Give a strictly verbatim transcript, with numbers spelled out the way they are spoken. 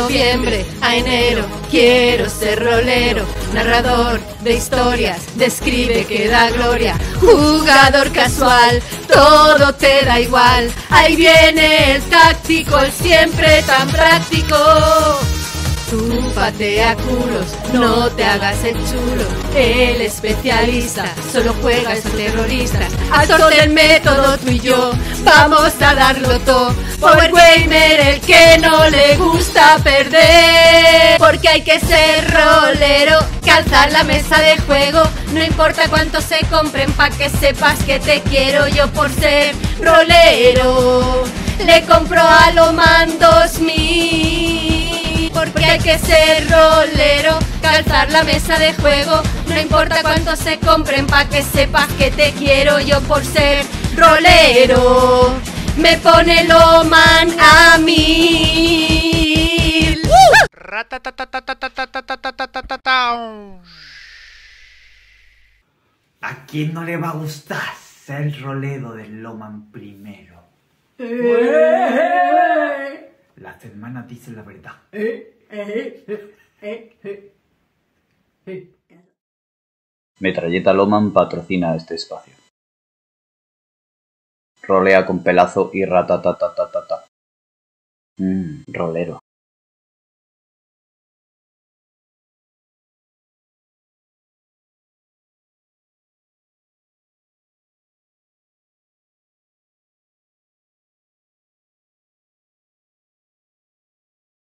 noviembre a enero quiero ser rolero, narrador de historias, describe que da gloria, jugador casual, todo te da igual, ahí viene el táctico, el siempre tan práctico. Tú patea culos, no te hagas el chulo. El especialista solo juega a esos terroristas. Actor del método, tú y yo vamos a darlo todo. Power Gamer, el que no le gusta perder. Porque hay que ser rolero, calzar la mesa de juego. No importa cuánto se compren, pa' que sepas que te quiero yo por ser rolero. Le compro a Loman dos mil. Porque hay que ser rolero, calzar la mesa de juego. No importa cuánto se compren, pa' que sepas que te quiero yo por ser rolero. Me pone Loman a mí. ¿A quién no le va a gustar ser el rolero del Loman primero? Las hermanas dicen la verdad. Metralleta Loman patrocina este espacio. Rolea con pelazo y ratatatatata. Mmm, rolero.